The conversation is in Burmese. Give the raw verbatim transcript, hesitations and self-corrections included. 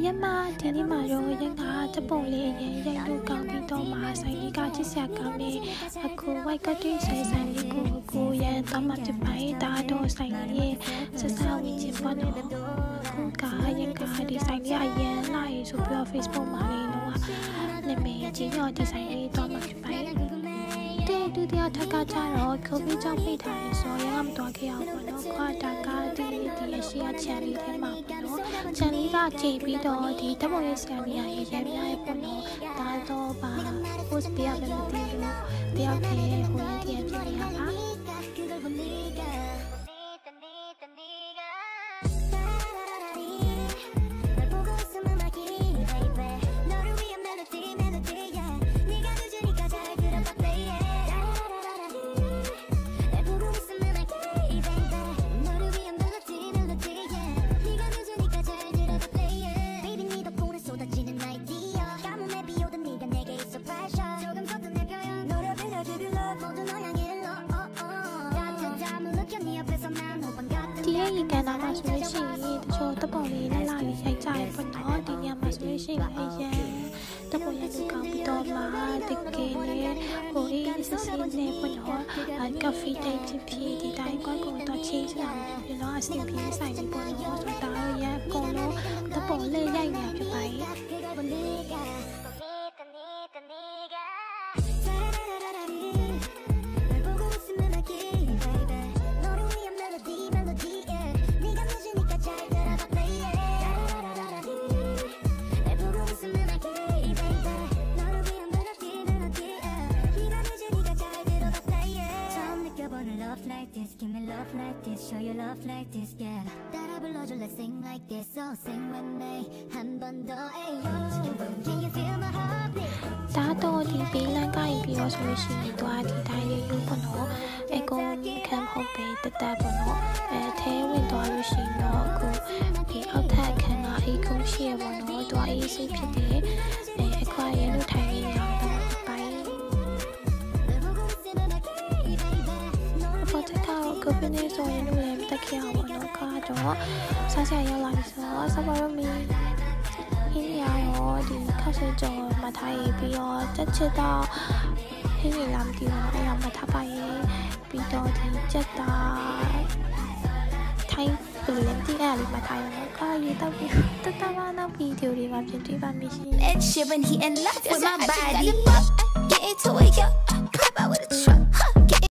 ရက်မှဒီနေ့မှာတော့ရက်ကတပုံလေးအရင်ရိုက်လို့ကောင်းပြီးတော့မှဆိုင်လေးကချစ်စရာကောင်းနေအခု white cutting ဆိုင်ဆိုင်လေးကိုကိုရန်တော့မှပြပိုင်းဒါတော့ဆိုင်လေးစစဝင်းချင်ပေါ့နော်ခုကရက်ကဒီဆိုင်လေးအရင်လာရေးဆိုပြီးတော့ Facebook မှာလေးတော့နာမည်ကြီးတော့ဒီဆိုင်လေးတော့မှပြပိုင်းတဲ့ဒုတိယထပ်ကကြတော့ကိုဗစ်ကြောင့်ပိတ်ထားရဆိုရကမတော်ခဲ့အောင်ပေါ့နော်ခွာတာကဒီဒီအရှိအချန်လေးထဲမှာပေါ့နော်ချန်လေးကကြည့်ပြီးတော့ဒီဓာတ်ပုံရေးဆရာကြီးရေးရေးပြရဲပေါ့နော်ဒါတော့ပါ post ပြရမယ်မသိဘူးတယောက်တည်းဟိုရည်တည်းဖြစ်နေရပါဒီရဲ့ရေကန်တာမှာဆိုလို့ရှိရင်တချို့တပုံလေးလာလာလေးရိုက်ကြရပေါ့နော်ဒီညမှာဆိုလို့ရှိရင်အရင်တပုံရလူကောင်းပြီးတော့မှတကယ်လေဟိုအေးစစ်စစ်နဲ့ပေါ့နော်ကဖီတိတ်ဖြစ်ဖြစ်ဒီတိုင်းကွက်ကိုတော့ချင်းစရာဖြစ်နော်အစီအပြေးဆိုင်ပြီးပေါ့နော်ဆိုတာရအကုန်လုံးတပုံလေးရိုက်နေဖြစ်ပါရဲ့ Give me love like this, show you love like this, yeah. 따라 불러줘, let's sing like this, so sing with me. 한 번 더, ayo. Can you feel my heartbeat? ဒါတော့ဒီပေးလန်းကိုင်းပြီးတော့ဆိုလို့ရှိရင်တော့ဒီတိုင်းလေးယူပေါ့နော်အကုန်ခံဟုတ်ပဲတတပေါ့နော်အဲထဲဝင်သွားလို့ရှိရင်တော့အခုဒီအောက်ထပ်ခန်းကအိတ်ခုံးရှိရပေါ့နော်တော့အေးစိတ်ဖြစ်တယ်အဲအခွာရဲလို့ထိုင်နေရအောင်တော့ပိုင်းပေါ်တက်တော့ကိုပင်းနေဆိုရင်လည်းမတက်ခဲ့အောင်ပေါ့နော်ခါတော့ဆက်ဆက်ရောက်လာပြီဆိုတော့စပါရမီဟင်းရရောဒီခောက်ဆွေးကြောမထားရပြီးတော့တက်ချစ်တော့ဟင်းရလာမသိဘူးအဲ့ရမထားပါရဲ့ပြီးတော့ဒီချက်တာထိုင်းသူလည်းဒီအဲ့လေးမထားရတော့ခါရတော့ပြီးတတမနောက်ဗီဒီယိုတွေမှာပြင်တွေ့ပါမယ်ရှင် And shit when he in love with my body. Get into it, yeah. Pop out with a truck.